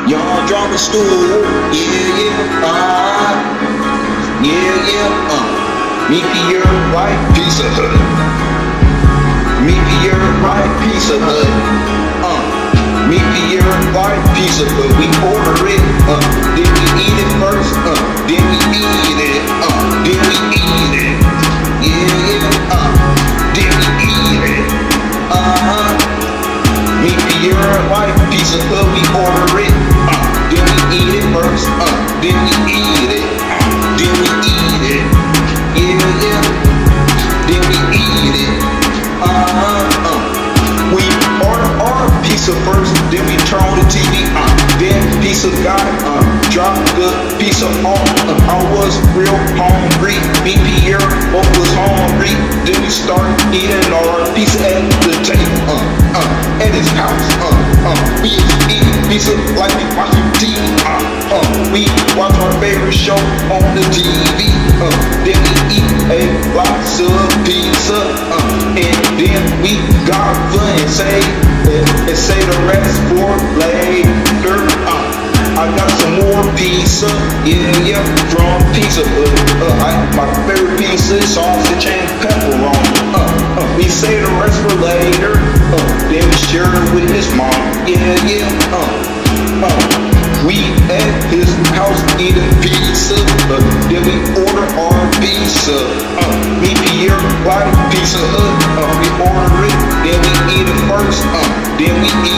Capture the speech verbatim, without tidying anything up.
Young drama Stewart, yeah, yeah, uh, yeah, yeah, uh, me Pierre right, piece of hood, me Pierre right, piece of hood, uh, me Pierre right, piece of hood, we order it, uh, then we eat it first, uh, then we eat it, uh, then we eat it, yeah, yeah, uh, then we eat it, uh-huh, me Pierre right, piece of hood, we order it. Then we eat it first, uh, then we eat it, uh, then we eat it, yeah, yeah, then we eat it, uh-huh, uh, we order our pizza first, then we turn on the T V, uh, then pizza got, uh, drop the pizza off, uh, I was real hungry, me Pierre both was hungry, then we start eating our pizza at the table, uh, uh, at his house, uh, uh, we eat pizza like we watching T V, uh, uh, we watch our favorite show on the T V, uh, then we eat a lots of pizza, uh, and then we got fun and say, uh, and say the rest for later, uh, I got some more pizza, yeah, yeah, from Pizza Hut, uh, I, my favorite pizza is sausage and pepperoni, uh, uh, we say the rest for later, uh, then we share it with his mom, yeah, yeah, uh, uh, we at his house eating pizza, uh, then we order our pizza, uh, me Pierre like Pizza Hut, uh, we order it, then we eat it first, uh, then we eat